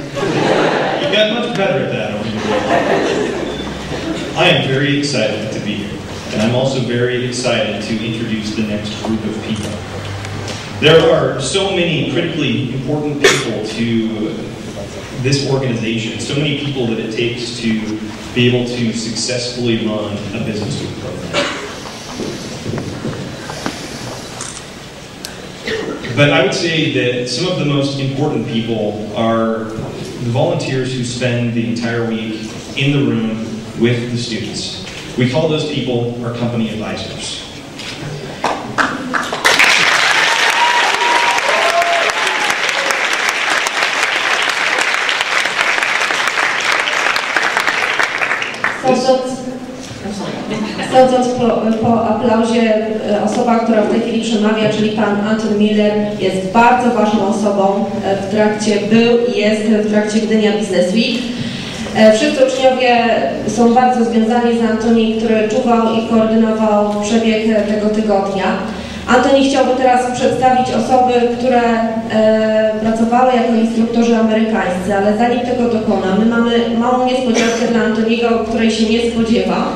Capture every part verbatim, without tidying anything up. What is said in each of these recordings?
You got much better at that over the years. I am very excited to be here, and I'm also very excited to introduce the next group of people. There are so many critically important people to this organization, so many people that it takes to be able to successfully run a business week program. But I would say that some of the most important people are the volunteers who spend the entire week in the room with the students. We call those people our company advisors. Sądząc po, po aplauzie, osoba, która w tej chwili przemawia, czyli pan Anton Miller, jest bardzo ważną osobą w trakcie, był i jest w trakcie Gdynia Business Week. Wszyscy uczniowie są bardzo związani z Antoni, który czuwał i koordynował przebieg tego tygodnia. Antoni chciałby teraz przedstawić osoby, które e, pracowały jako instruktorzy amerykańscy, ale zanim tego dokona, my mamy małą niespodziankę dla Antoniego, której się nie spodziewa.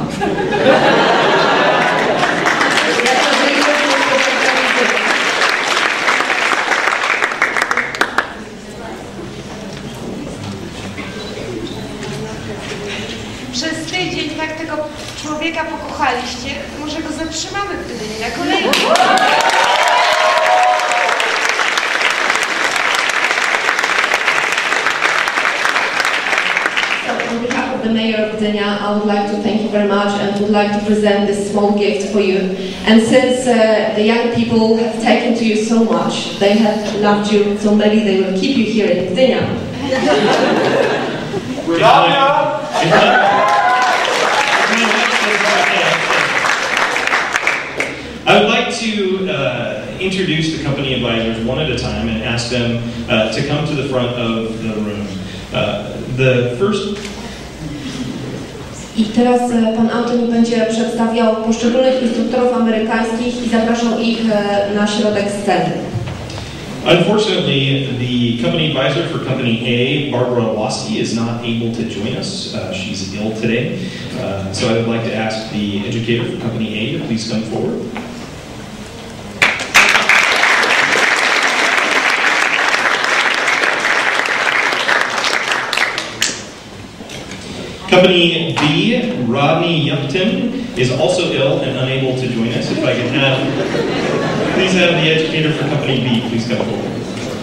Przez tydzień tak tego człowieka pokochaliście, może go zatrzymamy w Gdyni na kolejny. On behalf of the Mayor of Gdynia, I would like to thank you very much and would like to present this small gift for you. And since uh, the young people have taken to you so much, they have loved you, so maybe they will keep you here in Gdynia. I would like to uh, introduce the company advisors one at a time and ask them uh, to come to the front of the room. Uh, the first... I teraz pan Antoni będzie przedstawiał poszczególnych instruktorów amerykańskich i zapraszał ich na środek sceny. Unfortunately, the company advisor for Company A, Barbara Waski, is not able to join us. Uh, she's ill today. Uh, so I would like to ask the educator for Company A to please come forward. Company B, Rodney Yupton, is also ill and unable to join us. If I can have, please have the educator for Company B, please come forward.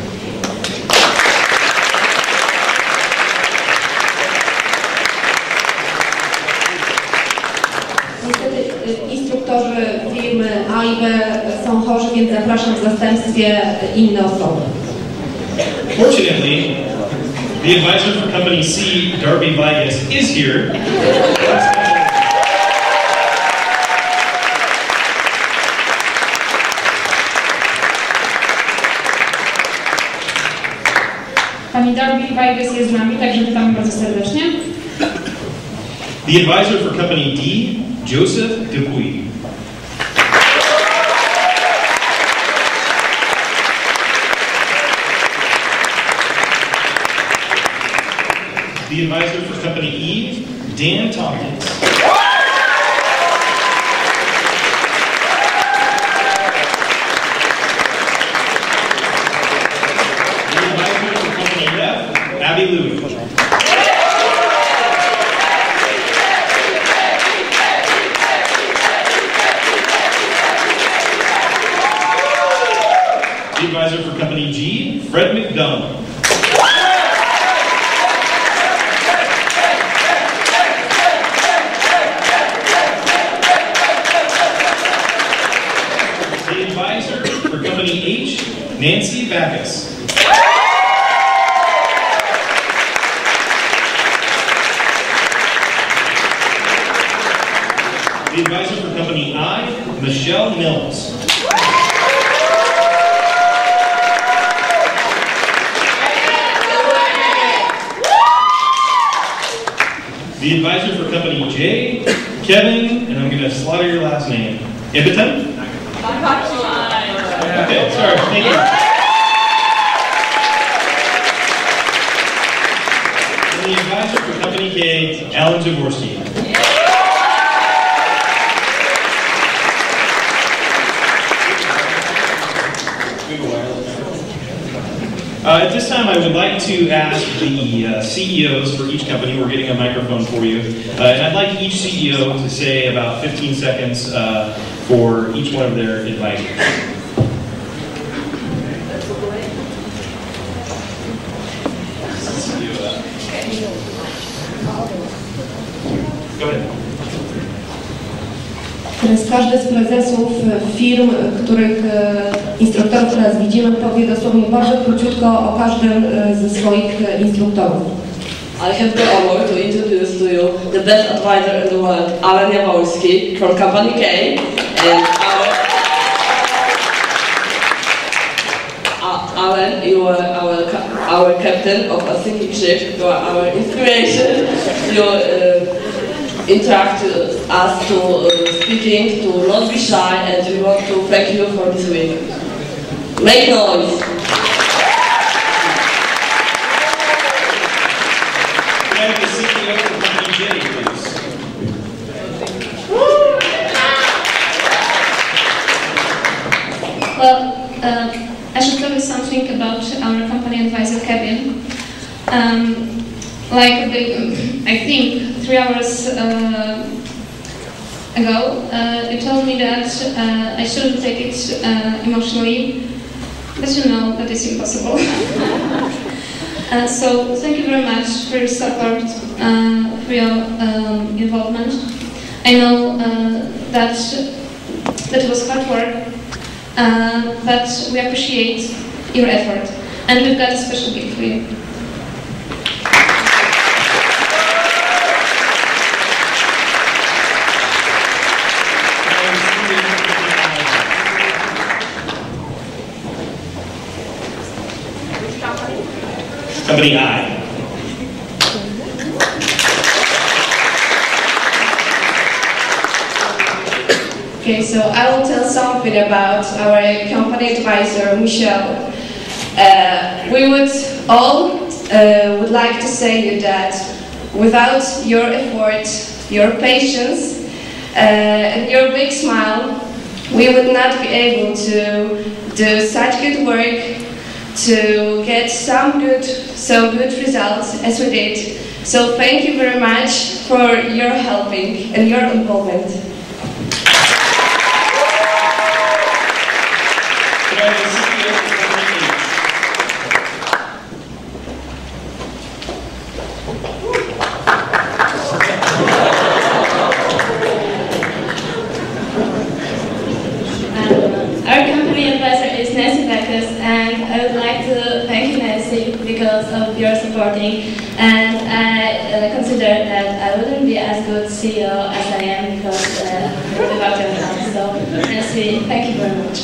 Niestety instruktorzy firmy A i B są chorzy, więc zapraszam w zastępstwie inne osoby. Fortunately, the advisor for Company C, Darby Vigas, is here. Pani Darby Vigas jest z nami, także witamy bardzo serdecznie. The advisor for Company D, Joseph Dupuy. The advisor for Company E, Dan Tompkins. The advisor for Company F, Abby Louie. The advisor for Company G, Fred McDonald. H, Nancy Backus. The advisor for Company I, Michelle Mills. The advisor for Company J, Kevin, and I'm going to slaughter your last name, Ibiton? Okay, sorry, thank you. the advisor for Company K, Alan Jaworski. Uh, at this time, I would like to ask the uh, C E Os for each company. We're getting a microphone for you. Uh, and I'd like each C E O to say about fifteen seconds uh, for each one of their advisors. Go ahead. Teraz każdy z prezesów firm, których instruktorów teraz widzimy, powie dosłownie bardzo króciutko o każdym ze swoich instruktorów. I have the honor to introduce to you the best advisor in the world, Alan Jaworski from Company K, and our, uh, Alan, you are our, our captain of a sinking ship, you are our inspiration, you uh, interact us to uh, speaking, to not be shy, and we want to thank you for this week. Make noise! Can I have the C E O for Company J, please? Well, uh, I should tell you something about our company advisor, Kevin. Um, like, the, I think, three hours uh, ago, uh, you told me that uh, I shouldn't take it uh, emotionally, but you know that is impossible. uh, so, thank you very much for your support, uh, for your um, involvement. I know uh, that, that it was hard work, uh, but we appreciate your effort, and we've got a special gift for you. Company I. Okay, so I will tell something about our company advisor, Michelle. Uh, we would all uh, would like to say you that without your effort, your patience, uh, and your big smile, we would not be able to do such good work, to get some good, so good results as we did. So thank you very much for your helping and your involvement. And I would like to thank you, Nancy, because of your supporting, and I uh, consider that I wouldn't be as good C E O as I am because uh, without your help. So, Nancy, thank you very much.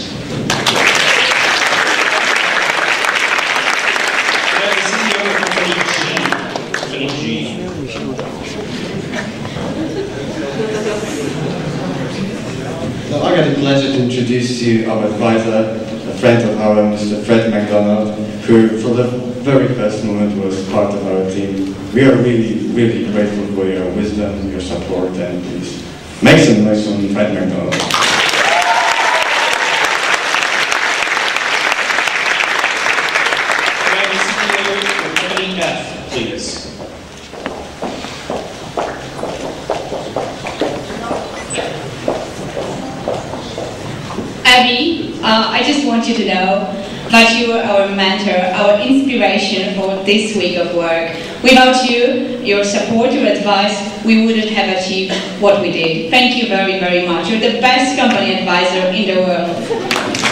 C E O of Company G. Company G. So I got the pleasure to introduce to you our advisor, a friend of ours, Mister Fred McDonald, who from the very first moment was part of our team. We are really, really grateful for your wisdom, your support, and please make some noise on Fred McDonald. Can I have the C E O for Company F, please? Abby, uh, I just want you to know that you are our mentor, our inspiration for this week of work. Without you, your support, your advice, we wouldn't have achieved what we did. Thank you very, very much. You're the best company advisor in the world.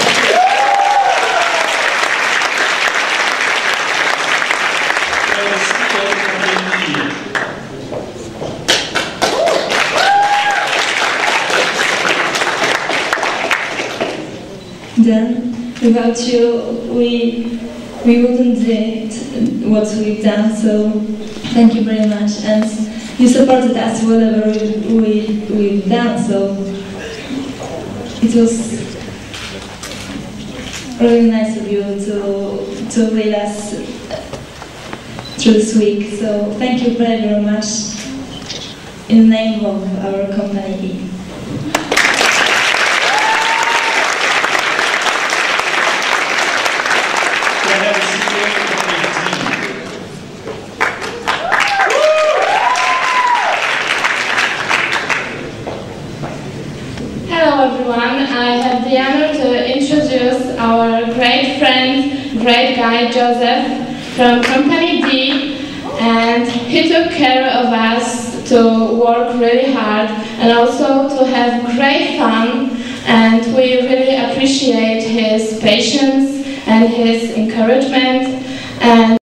Then, without you, we we wouldn't do what we've done. So, thank you very much, and you supported us whatever we, we we've done. So, it was really nice of you to to let us through this week. So thank you very, very much in the name of our company. Hello everyone, I have the honor to introduce our great friend, great guy Joseph from Company D, and he took care of us to work really hard and also to have great fun, and we really appreciate his patience and his encouragement. And